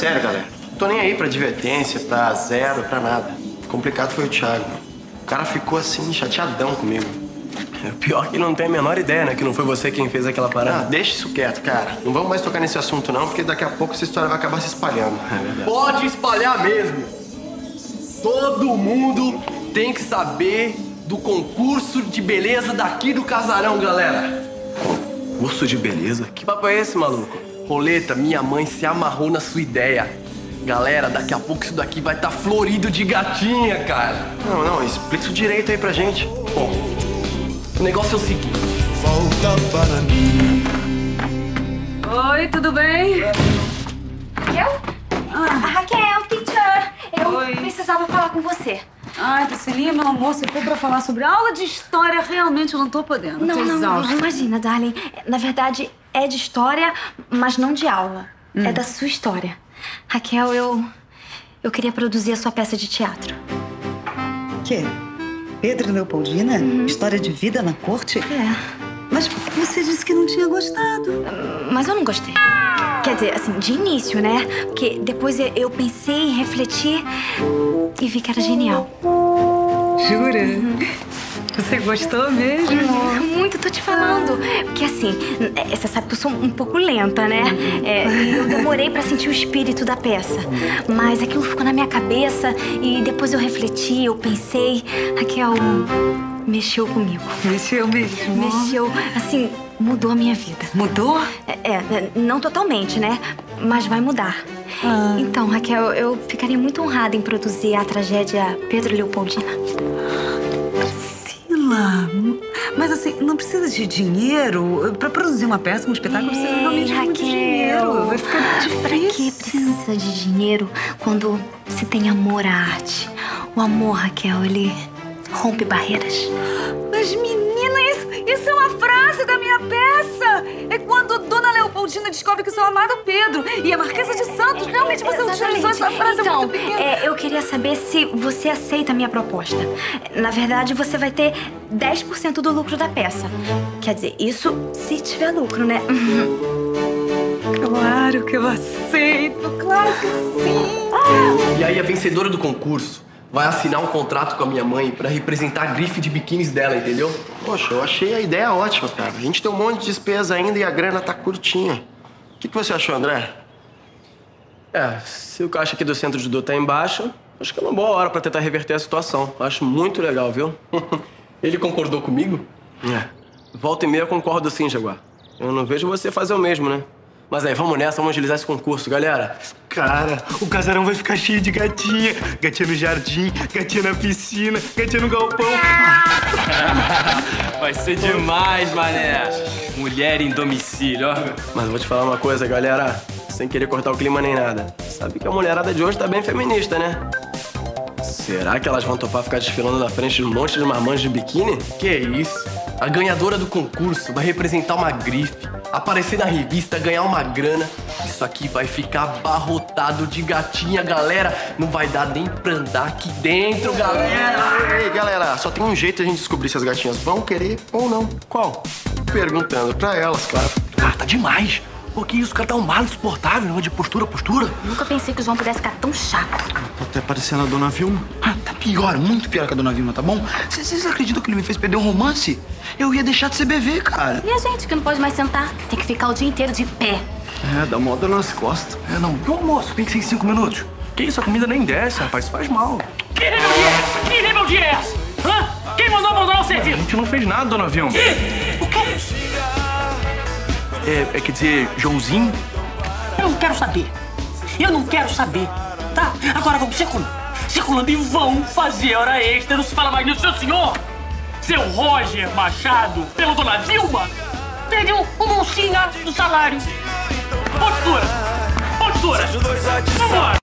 sério, galera. Não tô nem aí pra advertência, pra zero, pra nada. O complicado foi o Thiago. O cara ficou assim, chateadão comigo. É pior que não tem a menor ideia, né? Que não foi você quem fez aquela parada. Ah, deixa isso quieto, cara. Não vamos mais tocar nesse assunto, não, porque daqui a pouco essa história vai acabar se espalhando. É verdade. Pode espalhar mesmo. Todo mundo tem que saber do concurso de beleza daqui do casarão, galera. Curso de beleza? Que papo é esse, maluco? Roleta, minha mãe se amarrou na sua ideia. Galera, daqui a pouco isso daqui vai estar florido de gatinha, cara. Não, explica isso direito aí pra gente. Bom, o negócio é o seguinte. Volta para mim. Oi, tudo bem? Raquel, teacher, eu Oi. precisava falar com você. Ai, Priscilinha, meu amor, se for pra falar sobre aula de história, realmente eu não tô podendo. Tô Não, exausta. imagina, darling. Na verdade, é de história, mas não de aula. É da sua história. Raquel, eu queria produzir a sua peça de teatro. Quê? Pedro e Leopoldina? História de vida na corte? É, Mas você disse que não tinha gostado. mas eu não gostei. Quer dizer, assim, de início, né? Porque depois eu pensei, refleti e vi que era genial. Jura? Você gostou mesmo? Muito, tô te falando. Porque assim, você sabe que eu sou um pouco lenta, né? Eu demorei pra sentir o espírito da peça. Mas aquilo ficou na minha cabeça e depois eu refleti, eu pensei. Raquel, mexeu comigo. Mexeu mesmo? Mexeu, assim, mudou a minha vida. Mudou? Não totalmente, né? Mas vai mudar. Então, Raquel, eu ficaria muito honrada em produzir a tragédia Pedro e Leopoldina. Priscila, mas assim, não precisa de dinheiro. Pra produzir uma peça, um espetáculo, precisa realmente de muito dinheiro. Vai ficar Pra que difícil. precisa de dinheiro quando se tem amor à arte? O amor, Raquel, ele rompe barreiras. Mas, menina, isso é uma frase da minha peça! É quando Dona Leopoldina descobre que sou amado Pedro e a Marquesa de Santos. Realmente você utilizou essa frase Então, muito pequena. eu queria saber se você aceita a minha proposta. Na verdade, você vai ter 10% do lucro da peça. Quer dizer, isso se tiver lucro, né? Claro que eu aceito, claro que sim. E aí a vencedora do concurso vai assinar um contrato com a minha mãe pra representar a grife de biquínis dela, entendeu? Poxa, eu achei a ideia ótima, cara. A gente tem um monte de despesa ainda e a grana tá curtinha. O que você achou, André? Se o caixa aqui do centro de judô tá embaixo, acho que é uma boa hora pra tentar reverter a situação. Acho muito legal, viu? Ele concordou comigo? Volta e meia eu concordo sim, Jaguar. Eu não vejo você fazer o mesmo, né? Mas aí, vamos nessa, vamos agilizar esse concurso, galera. Cara, o casarão vai ficar cheio de gatinha. Gatinha no jardim, gatinha na piscina, gatinha no galpão. Vai ser demais, mané. Mulher em domicílio, ó. Mas eu vou te falar uma coisa, galera. Sem querer cortar o clima nem nada. Sabe que a mulherada de hoje tá bem feminista, né? Será que elas vão topar ficar desfilando na frente de um monte de marmanjos de biquíni? Que isso? A ganhadora do concurso vai representar uma grife, aparecer na revista, ganhar uma grana. Isso aqui vai ficar abarrotado de gatinha, galera. Não vai dar nem pra andar aqui dentro, galera. Ei, galera, só tem um jeito de a gente descobrir se as gatinhas vão querer ou não. Qual? Perguntando pra elas, claro. Ah, tá demais. Pô, que isso? O cara tá um mal insuportável, negócio de postura. Nunca pensei que o João pudesse ficar tão chato. Tá até parecendo a Dona Vilma. Ah, tá pior, muito pior que a Dona Vilma, tá bom? Vocês acreditam que ele me fez perder um romance? Eu ia deixar de ser bebê, cara. E a gente que não pode mais sentar? Tem que ficar o dia inteiro de pé. Dá uma dor nas costas. Não. E o almoço? Tem que ser em 5 minutos. Que isso? A comida nem desce, rapaz. Isso faz mal. Que rebeldia é essa? Que rebeldia é essa? Hã? Quem mandou abandonar o A serviço? gente não fez nada, Dona Vilma. O quê? Quer dizer, Joãozinho? Eu não quero saber. Eu não quero saber, tá? Agora vamos circulando e vão fazer hora extra. Não se fala mais nisso, seu senhor. Seu Roger Machado, pela Dona Vilma, perdeu uma oncinha do salário. Postura! Postura! Vambora!